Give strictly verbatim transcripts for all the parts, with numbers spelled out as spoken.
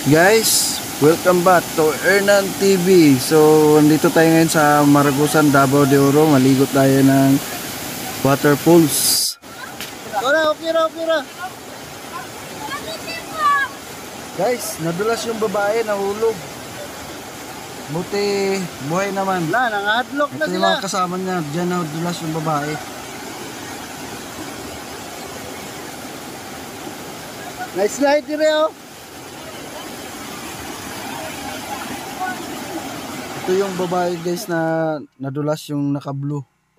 Guys, welcome back to Hernan T V. So, nandito tayo ngayon sa Maragusan, Davao de Oro. Maligot tayo ng waterfalls. Ora, okay ra, okay ra. Guys, nadulas yung babae, nahulog. Buti, buhay naman. Wala, nangadlock na Ito yung sila. mga kasama niya, dyan nadulas yung babae. Nice slide dire oh. Ito yung babae guys na nadulas yung naka-blue.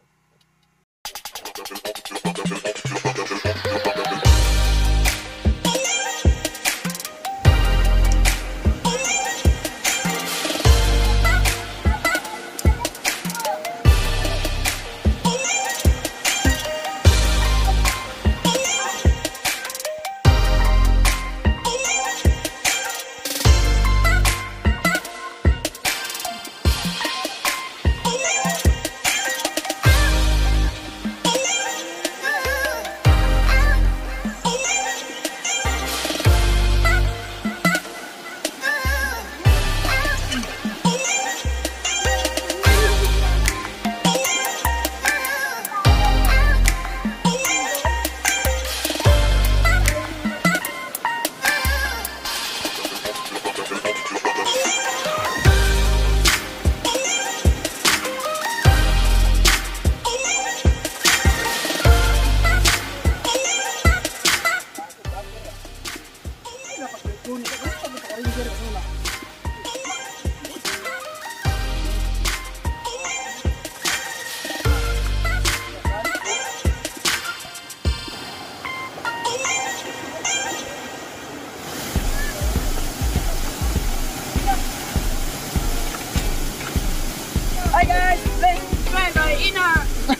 Hi guys, let's try my inner.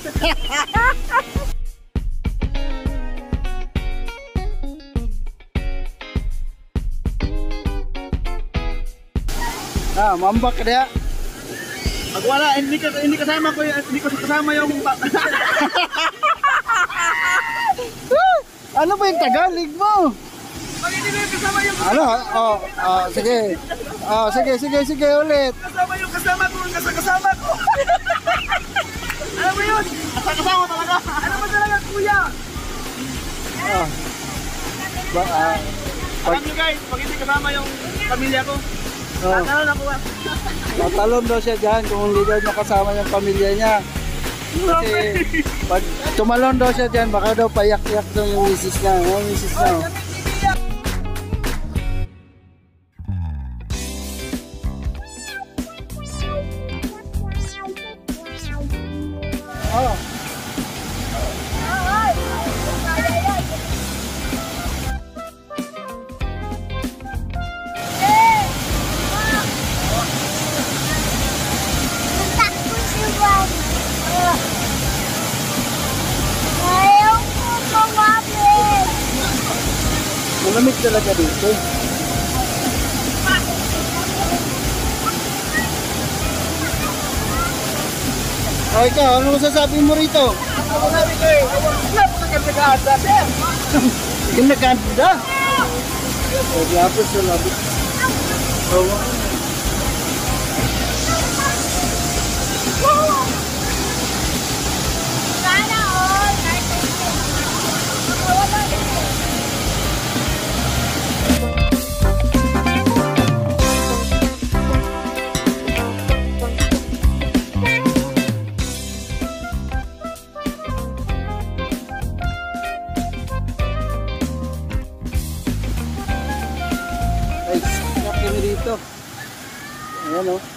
Ah, mambak ka dia. Pag wala, hindi ka hindi kasama ko, hindi ko kasama yung ano ba yung Tagalog mo? Pag hindi mo kasama yung Ano? Oh, oh, sige. Oh, sige, sige, sige ulit. kasama yung kasama ko, yung kasama ko. Ano ba yun? Kasama talaga. Ano ba talaga kuya? Oh. Ba, ah, Alam nyo guys, pag hindi kasama yung pamilya ko, oh. ano na po ba? Tatalon daw siya dyan kung hindi daw niya kasama yung pamilya niya. Kasi pag tumalon daw siya dyan, baka daw payak-yak daw yung misis niya. Yung misis niya. Oh. Malamig talaga dito. Oh, ikaw, ano masasabi mo rito? Ako sabi ko eh, wala po ka nag-aasa, sir. Yung nagkanda. Oh, lapos sa labot. Oh. Sana all. Ay, snap kami dito. Ayan o. Oh.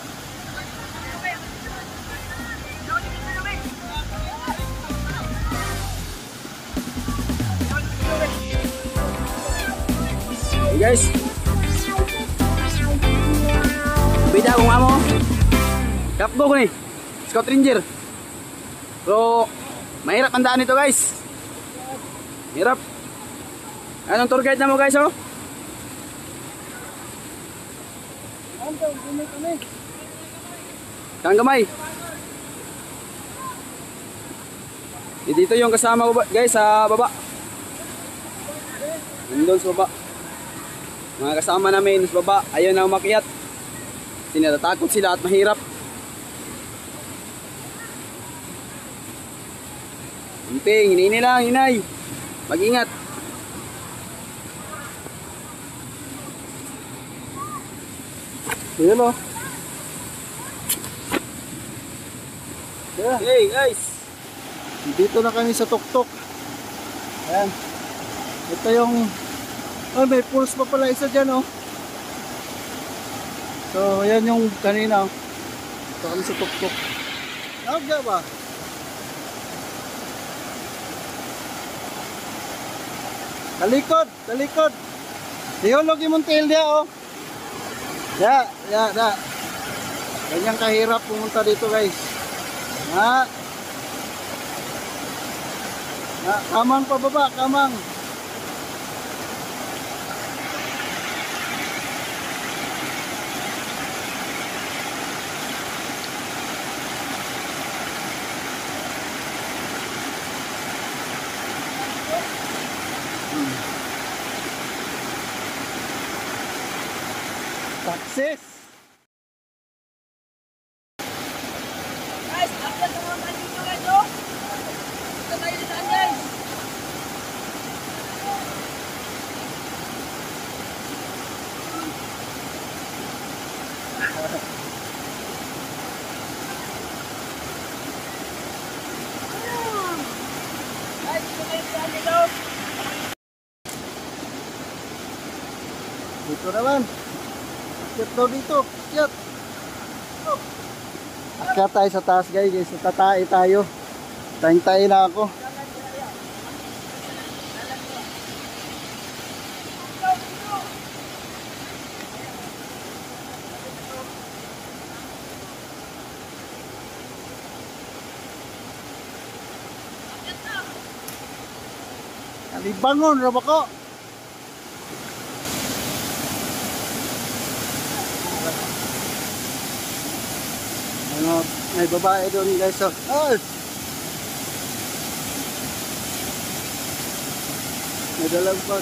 Hey guys, bida akong amo. Kapgo ko ni Scout Ranger. Pero mahirap ang daan nito guys. Hirap. Anong tour guide na mo guys oh? Kang gamay. E dito yung kasama ko guys sa baba. Nandun sa baba. Mga kasama namin sa baba, ayaw na umakyat. Sinatatakot sila at mahirap. Imping, hinini lang, hinay. Mag-ingat. Ayun o. Yeah. Hey guys. Dito na kami sa tuktok. Ayan. Ito yung... Oh, may pulse pa pala isa dyan oh. So, ayan yung kanina oh. Ito kami sa tuktok. Nakagya ba? Talikod! Talikod! Dihulog yung tail niya oh. Ya, ya, ya. Ganyan kahirap pumunta dito guys. Na. Na, kamang pababa, kamang. Hmm. Success. Guys, update ko naman dito guys, oh. Ito tayo dito guys. Guys, ito tayo dito. Dito naman. Akyat daw dito. Akyat. Akyat tayo sa taas guys. guys. Tatay tayo. Tayong-tayo na ako. Alibangon ra ba ko? Ano, may babae doon guys. Oh. Ay! May dalang pag.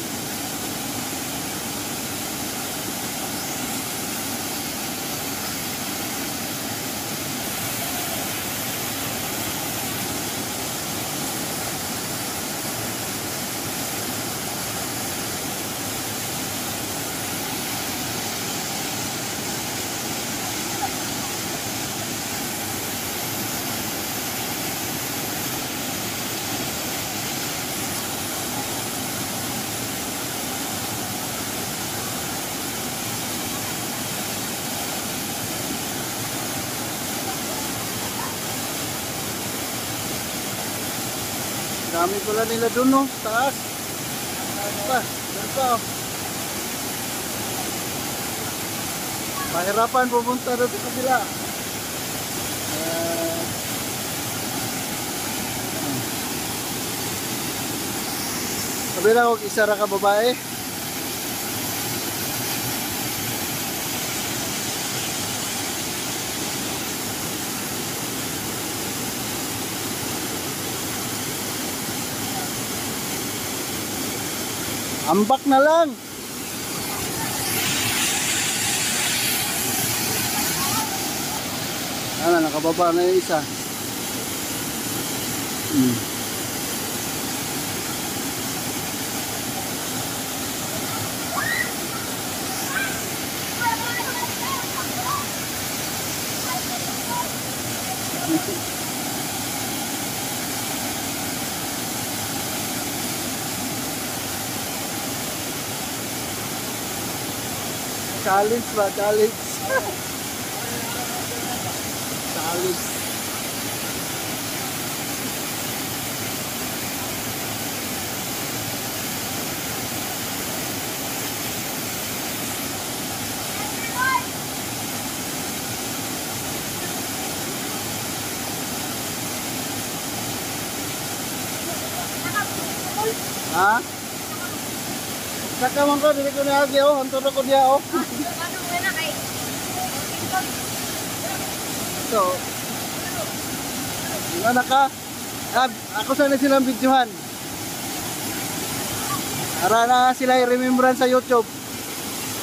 Dami pala nila dun no, taas. Taas pa, doon pa. Oh. Mahirapan pumunta doon sa kabila. Uh, kabila huwag isa ra ka babae. Ambak na lang. Ano, nakababa na yung isa. Hmm. Challenge ba? Challenge. Challenge. Ha? Saka man ko, dili ko na agi oh, antod ko diya oh. So, ano ka? Ah, ako sana silang videohan. Para na sila i-remembran sa YouTube.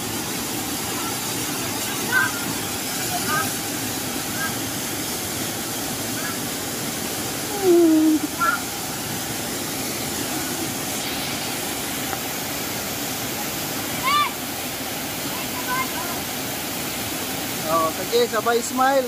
Oh, sige, sabay smile.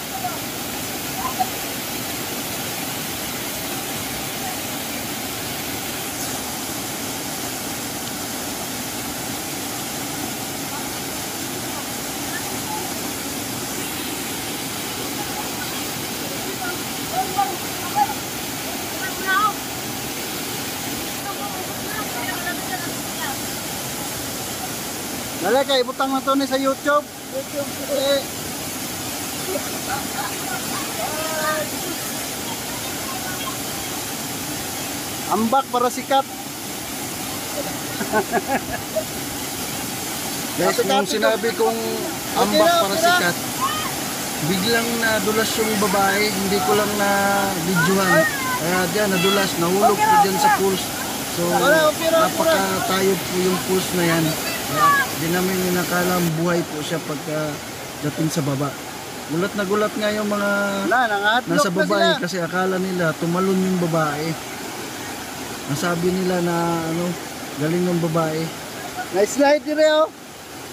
Dali kay ibutang na to ni sa YouTube. YouTube eh. Ambak para sikat. Guys, Copy, nung copy, sinabi kong ambak Okay na, para okay na. sikat, biglang nadulas yung babae, hindi ko lang na videohan. Kaya dyan, nadulas, nahulog po dyan sa pools. So, Wala, okay na, okay na. napakatayog po yung pools na yan. Kaya, di namin inakalang buhay po siya pagka dating sa baba. Gulat na gulat nga yung mga Na, nangatlok nasa na babae sila. kasi akala nila tumalon yung babae. Nasabi nila na ano, galing ng babae. Nice slide dire oh.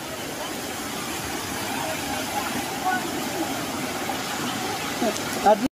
At